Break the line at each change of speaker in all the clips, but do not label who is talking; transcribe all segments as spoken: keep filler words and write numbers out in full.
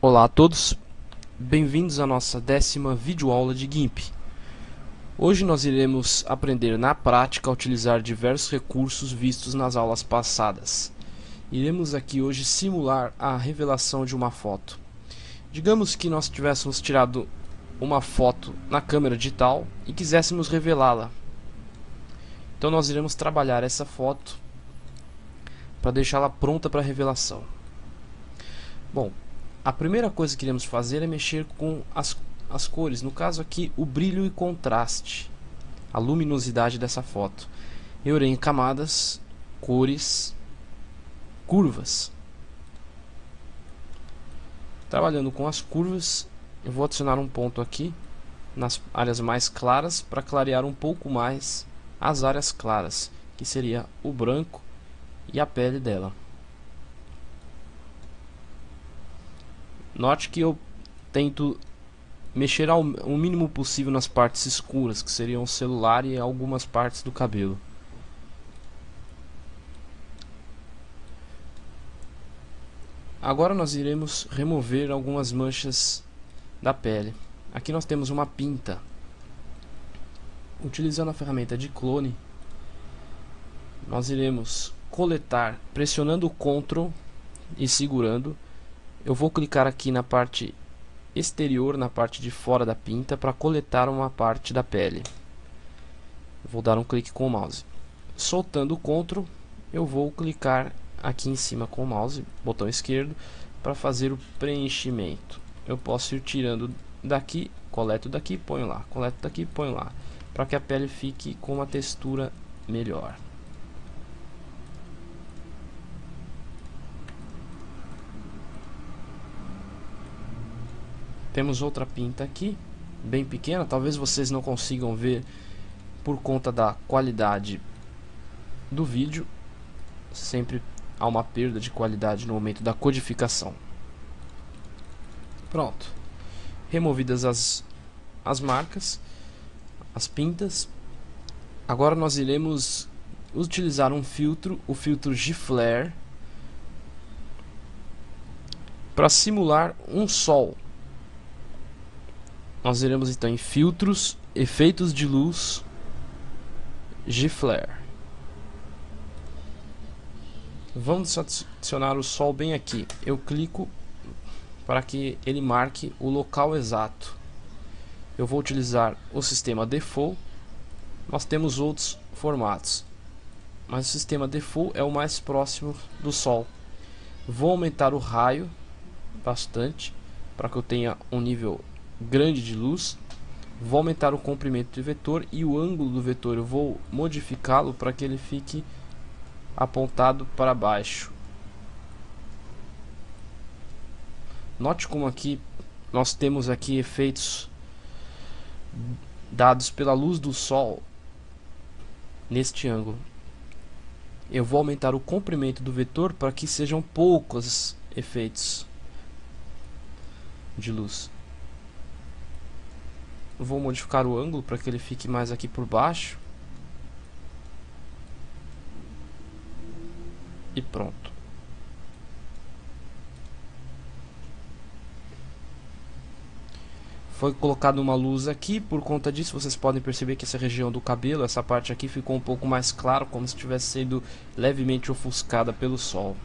Olá a todos, bem-vindos à nossa décima videoaula de GIMP. Hoje nós iremos aprender na prática a utilizar diversos recursos vistos nas aulas passadas. Iremos aqui hoje simular a revelação de uma foto. Digamos que nós tivéssemos tirado uma foto na câmera digital e quiséssemos revelá-la. Então nós iremos trabalhar essa foto para deixá-la pronta para revelação. Bom, a primeira coisa que iremos fazer é mexer com as, as cores, no caso aqui o brilho e contraste, a luminosidade dessa foto. Eu irei em camadas, cores, curvas. Trabalhando com as curvas, eu vou adicionar um ponto aqui nas áreas mais claras para clarear um pouco mais as áreas claras, que seria o branco e a pele dela. Note que eu tento mexer ao, o mínimo possível nas partes escuras, que seriam o celular e algumas partes do cabelo. Agora nós iremos remover algumas manchas da pele. Aqui nós temos uma pinta. Utilizando a ferramenta de clone, nós iremos coletar, pressionando o control e segurando. Eu vou clicar aqui na parte exterior, na parte de fora da pinta, para coletar uma parte da pele. Vou dar um clique com o mouse. Soltando o control, eu vou clicar aqui em cima com o mouse, botão esquerdo, para fazer o preenchimento. Eu posso ir tirando daqui, coleto daqui, ponho lá, coleto daqui, ponho lá, para que a pele fique com uma textura melhor. Temos outra pinta aqui, bem pequena, talvez vocês não consigam ver por conta da qualidade do vídeo. Sempre há uma perda de qualidade no momento da codificação. Pronto. Removidas as, as marcas, as pintas, agora nós iremos utilizar um filtro, o filtro G-Flare, para simular um sol. Nós iremos então em filtros, efeitos de luz, G-Flare. Vamos adicionar o sol bem aqui. Eu clico para que ele marque o local exato. Eu vou utilizar o sistema Default. Nós temos outros formatos, mas o sistema Default é o mais próximo do sol. Vou aumentar o raio bastante para que eu tenha um nível grande de luz. Vou aumentar o comprimento do vetor e o ângulo do vetor eu vou modificá-lo para que ele fique apontado para baixo. Note como aqui nós temos aqui efeitos dados pela luz do sol neste ângulo. Eu vou aumentar o comprimento do vetor para que sejam poucos efeitos de luz. Vou modificar o ângulo para que ele fique mais aqui por baixo. E pronto. Foi colocado uma luz aqui, por conta disso vocês podem perceber que essa região do cabelo, essa parte aqui ficou um pouco mais claro, como se tivesse sido levemente ofuscada pelo sol.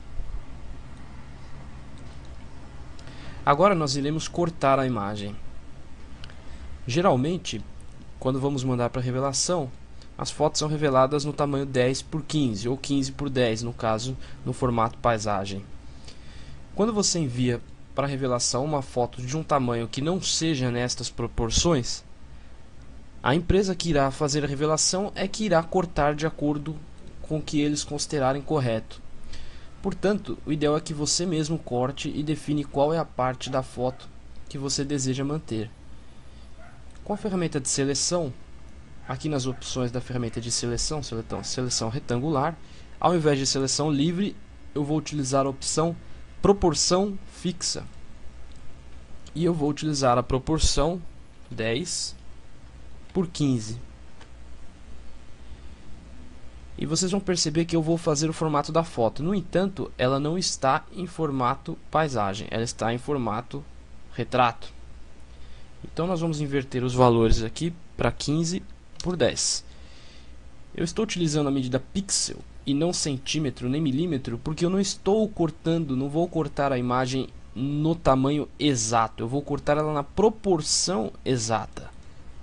Agora nós iremos cortar a imagem. Geralmente, quando vamos mandar para revelação, as fotos são reveladas no tamanho dez por quinze ou quinze por dez, no caso, no formato paisagem. Quando você envia para revelação uma foto de um tamanho que não seja nestas proporções, a empresa que irá fazer a revelação é que irá cortar de acordo com o que eles considerarem correto. Portanto, o ideal é que você mesmo corte e define qual é a parte da foto que você deseja manter. Com a ferramenta de seleção, aqui nas opções da ferramenta de seleção, seleção, seleção retangular, ao invés de seleção livre, eu vou utilizar a opção proporção fixa. E eu vou utilizar a proporção dez por quinze. E vocês vão perceber que eu vou fazer o formato da foto. No entanto, ela não está em formato paisagem, ela está em formato retrato. Então nós vamos inverter os valores aqui para quinze por dez. Eu estou utilizando a medida pixel e não centímetro nem milímetro, porque eu não estou cortando, não vou cortar a imagem no tamanho exato, eu vou cortar ela na proporção exata.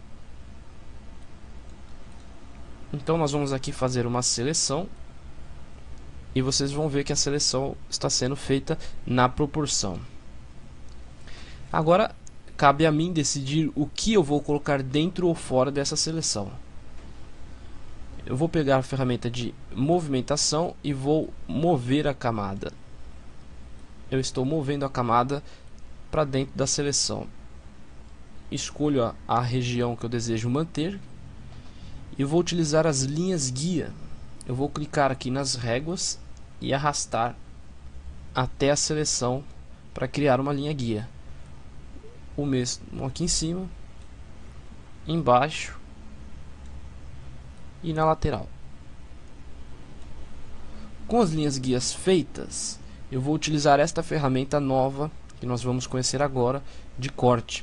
Então nós vamos aqui fazer uma seleção e vocês vão ver que a seleção está sendo feita na proporção. Agora cabe a mim decidir o que eu vou colocar dentro ou fora dessa seleção. Eu vou pegar a ferramenta de movimentação e vou mover a camada. Eu estou movendo a camada para dentro da seleção. Escolho a, a região que eu desejo manter e vou utilizar as linhas guia. Eu vou clicar aqui nas réguas e arrastar até a seleção para criar uma linha guia. O mesmo aqui em cima, embaixo e na lateral. Com as linhas guias feitas, eu vou utilizar esta ferramenta nova que nós vamos conhecer agora, de corte.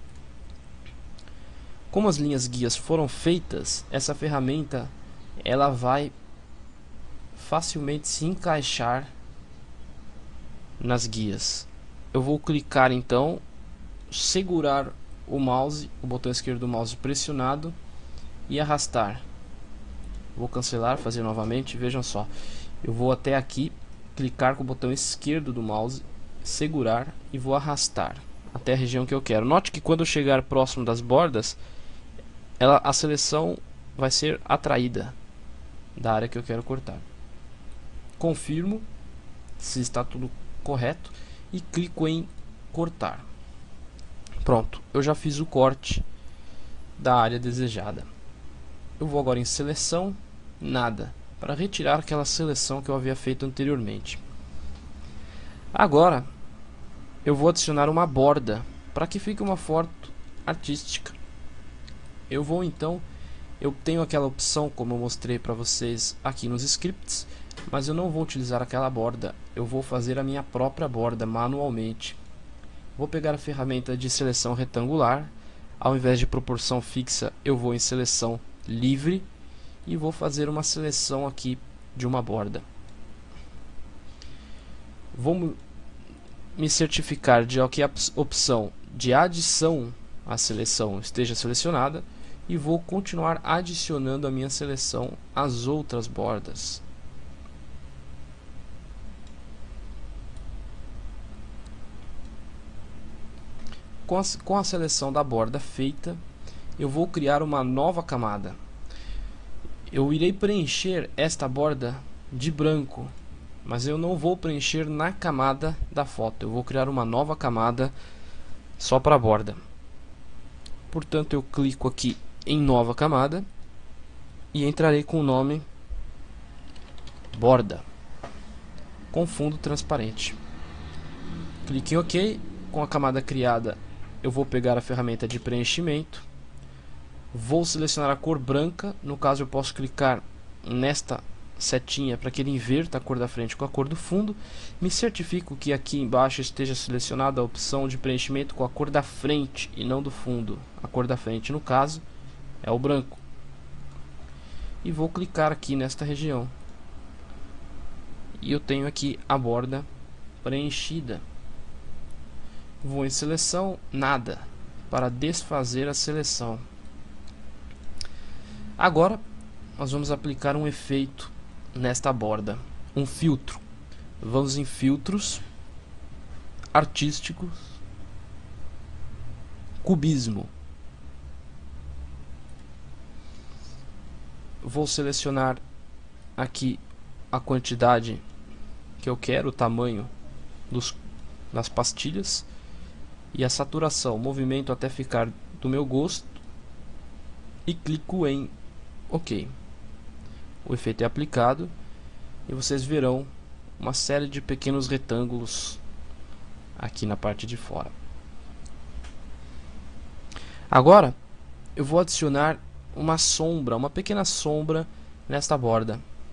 Como as linhas guias foram feitas, essa ferramenta ela vai facilmente se encaixar nas guias. Eu vou clicar então, segurar o mouse, o botão esquerdo do mouse pressionado e arrastar. Vou cancelar, fazer novamente, vejam só. Eu vou até aqui, clicar com o botão esquerdo do mouse, segurar e vou arrastar até a região que eu quero. Note que quando eu chegar próximo das bordas, ela, a seleção vai ser atraída da área que eu quero cortar. Confirmo se está tudo correto e clico em cortar. Pronto, eu já fiz o corte da área desejada. Eu vou agora em seleção, nada, para retirar aquela seleção que eu havia feito anteriormente. Agora eu vou adicionar uma borda para que fique uma foto artística. Eu vou então, eu tenho aquela opção como eu mostrei para vocês aqui nos scripts, mas eu não vou utilizar aquela borda, eu vou fazer a minha própria borda manualmente. Vou pegar a ferramenta de seleção retangular, ao invés de proporção fixa eu vou em seleção livre e vou fazer uma seleção aqui de uma borda. Vou me certificar de que a opção de adição à seleção esteja selecionada e vou continuar adicionando a minha seleção às outras bordas. Com a, com a seleção da borda feita, eu vou criar uma nova camada. Eu irei preencher esta borda de branco, mas eu não vou preencher na camada da foto. Eu vou criar uma nova camada só para a borda. Portanto, eu clico aqui em nova camada e entrarei com o nome borda com fundo transparente. Clique em OK. Com a camada criada, eu vou pegar a ferramenta de preenchimento, vou selecionar a cor branca. No caso eu posso clicar nesta setinha para que ele inverta a cor da frente com a cor do fundo. Me certifico que aqui embaixo esteja selecionada a opção de preenchimento com a cor da frente e não do fundo. A cor da frente no caso é o branco. E vou clicar aqui nesta região. E eu tenho aqui a borda preenchida. Vou em seleção, nada, para desfazer a seleção. Agora nós vamos aplicar um efeito nesta borda, um filtro. Vamos em filtros, artísticos, cubismo. Vou selecionar aqui a quantidade que eu quero, o tamanho dos, das pastilhas e a saturação, movimento até ficar do meu gosto e clico em OK. O efeito é aplicado e vocês verão uma série de pequenos retângulos aqui na parte de fora. Agora eu vou adicionar uma sombra, uma pequena sombra nesta borda.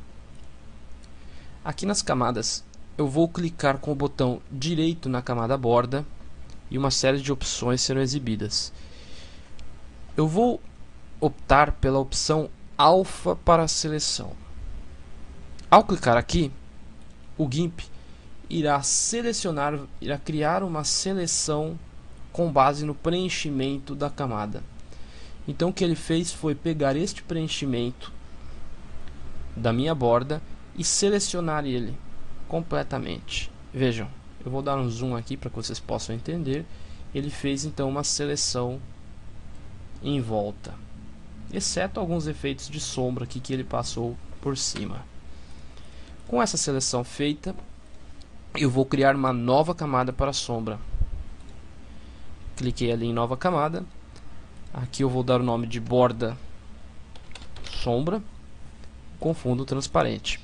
Aqui nas camadas, eu vou clicar com o botão direito na camada borda e uma série de opções serão exibidas. Eu vou optar pela opção alfa para a seleção. Ao clicar aqui, o GIMP irá selecionar, irá criar uma seleção com base no preenchimento da camada. Então o que ele fez foi pegar este preenchimento da minha borda e selecionar ele completamente. Vejam, eu vou dar um zoom aqui para que vocês possam entender. Ele fez então uma seleção em volta, exceto alguns efeitos de sombra aqui que ele passou por cima. Com essa seleção feita, eu vou criar uma nova camada para a sombra. Cliquei ali em nova camada. Aqui eu vou dar o nome de borda sombra com fundo transparente.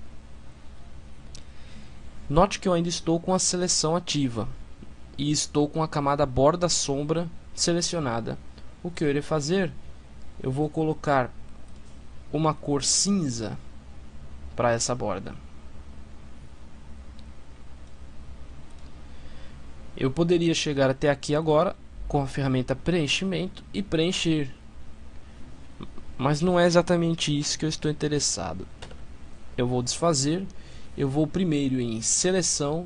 Note que eu ainda estou com a seleção ativa e estou com a camada borda sombra selecionada. O que eu irei fazer? Eu vou colocar uma cor cinza para essa borda. Eu poderia chegar até aqui agora com a ferramenta preenchimento e preencher, mas não é exatamente isso que eu estou interessado. Eu vou desfazer, eu vou primeiro em seleção,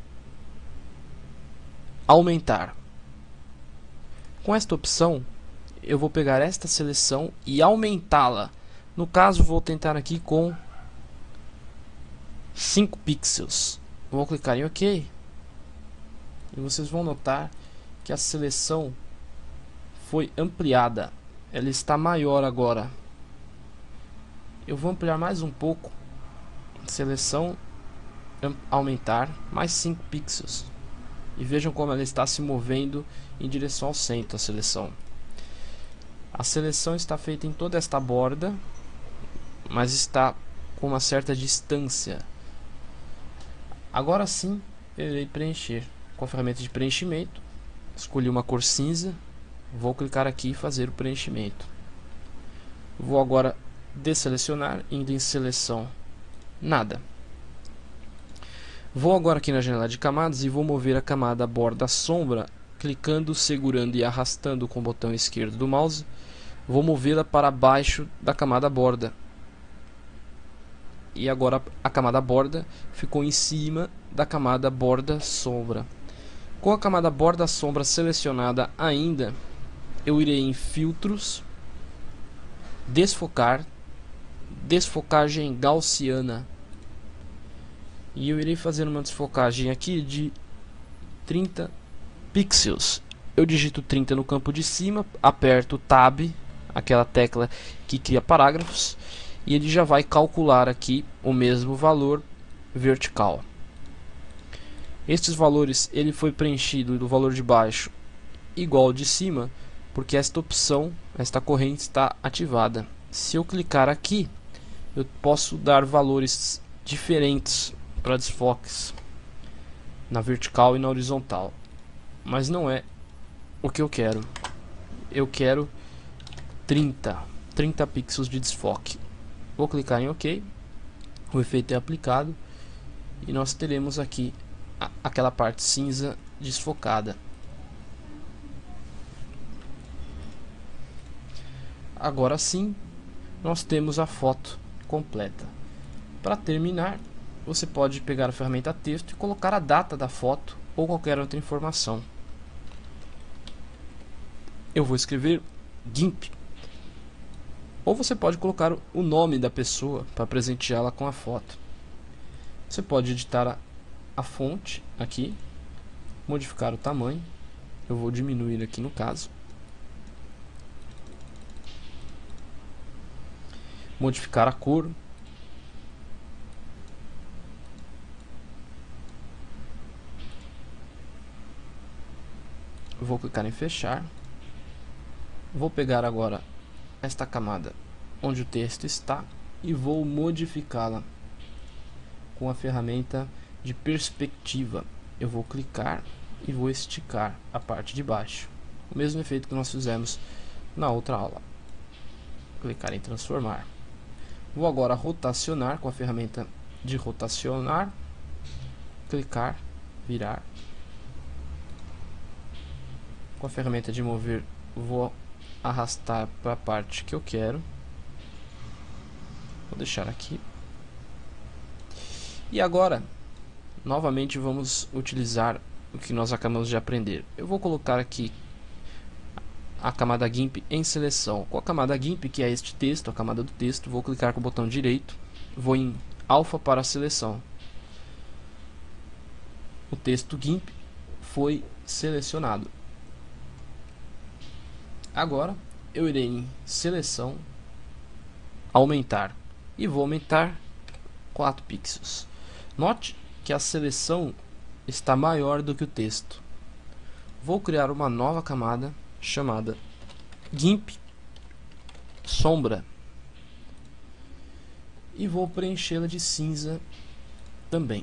aumentar. Com esta opção, eu vou pegar esta seleção e aumentá-la. No caso, vou tentar aqui com cinco pixels. Vou clicar em OK. E vocês vão notar que a seleção foi ampliada. Ela está maior agora. Eu vou ampliar mais um pouco. Seleção, aumentar, mais cinco pixels. E vejam como ela está se movendo em direção ao centro, a seleção. A seleção está feita em toda esta borda, mas está com uma certa distância. Agora sim, eu irei preencher. Com a ferramenta de preenchimento, escolhi uma cor cinza, vou clicar aqui e fazer o preenchimento. Vou agora desselecionar, indo em seleção, nada. Vou agora aqui na janela de camadas e vou mover a camada borda sombra, clicando, segurando e arrastando com o botão esquerdo do mouse. Vou movê-la para baixo da camada borda. E agora a camada borda ficou em cima da camada borda sombra. Com a camada borda sombra selecionada ainda, eu irei em filtros, desfocar, desfocagem gaussiana. E eu irei fazer uma desfocagem aqui de trinta pixels. Eu digito trinta no campo de cima, aperto Tab, aquela tecla que cria parágrafos, e ele já vai calcular aqui o mesmo valor vertical. Estes valores, ele foi preenchido do valor de baixo igual ao de cima, porque esta opção, esta corrente está ativada. Se eu clicar aqui, eu posso dar valores diferentes para desfoques na vertical e na horizontal, mas não é o que eu quero. Eu quero trinta, trinta pixels de desfoque. Vou clicar em OK. O efeito é aplicado e nós teremos aqui a, aquela parte cinza desfocada. Agora sim, nós temos a foto completa. Para terminar, você pode pegar a ferramenta texto e colocar a data da foto ou qualquer outra informação. Eu vou escrever GIMP. Ou você pode colocar o nome da pessoa para presenteá-la com a foto. Você pode editar a, a fonte aqui, modificar o tamanho. Eu vou diminuir aqui no caso. Modificar a cor. Vou clicar em fechar. Vou pegar agora esta camada onde o texto está e vou modificá-la com a ferramenta de perspectiva. Eu vou clicar e vou esticar a parte de baixo, o mesmo efeito que nós fizemos na outra aula. Clicar em transformar. Vou agora rotacionar com a ferramenta de rotacionar, clicar, virar. Com a ferramenta de mover, vou arrastar para a parte que eu quero. Vou deixar aqui. E agora, novamente vamos utilizar o que nós acabamos de aprender. Eu vou colocar aqui a camada GIMP em seleção. Com a camada GIMP, que é este texto, a camada do texto, vou clicar com o botão direito, vou em alfa para a seleção. O texto GIMP foi selecionado. Agora eu irei em seleção, aumentar, e vou aumentar quatro pixels. Note que a seleção está maior do que o texto. Vou criar uma nova camada chamada GIMP sombra e vou preenchê-la de cinza também.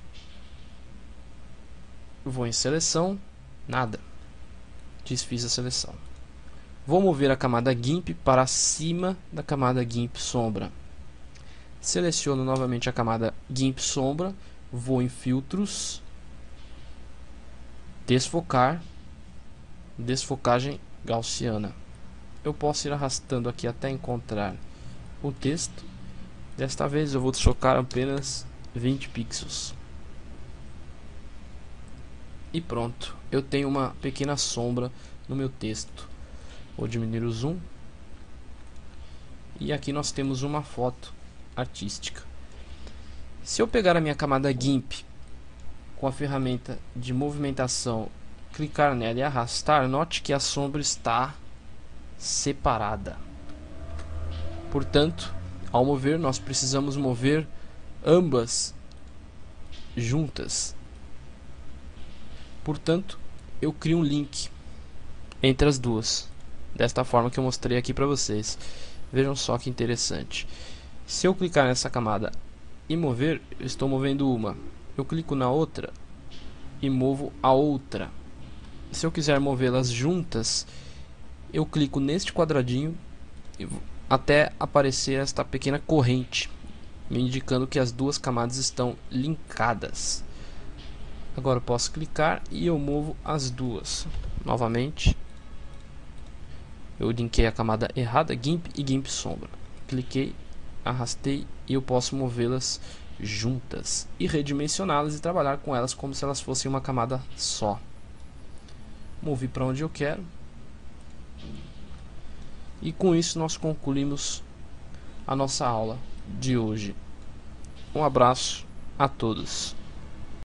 Vou em seleção, nada, desfiz a seleção. Vou mover a camada GIMP para cima da camada GIMP sombra. Seleciono novamente a camada GIMP sombra, vou em filtros, desfocar, desfocagem gaussiana. Eu posso ir arrastando aqui até encontrar o texto. Desta vez eu vou desfocar apenas vinte pixels. E pronto, eu tenho uma pequena sombra no meu texto. Vou diminuir o zoom. E aqui nós temos uma foto artística. Se eu pegar a minha camada GIMP com a ferramenta de movimentação, clicar nela e arrastar, note que a sombra está separada. Portanto, ao mover, nós precisamos mover ambas juntas. Portanto, eu crio um link entre as duas, desta forma que eu mostrei aqui para vocês. Vejam só que interessante. Se eu clicar nessa camada e mover, eu estou movendo uma. Eu clico na outra e movo a outra. Se eu quiser movê-las juntas, eu clico neste quadradinho até aparecer esta pequena corrente, me indicando que as duas camadas estão linkadas. Agora eu posso clicar e eu movo as duas. Novamente, eu linkei a camada errada, GIMP e GIMP sombra. Cliquei, arrastei e eu posso movê-las juntas e redimensioná-las e trabalhar com elas como se elas fossem uma camada só. Movi para onde eu quero. E com isso nós concluímos a nossa aula de hoje. Um abraço a todos.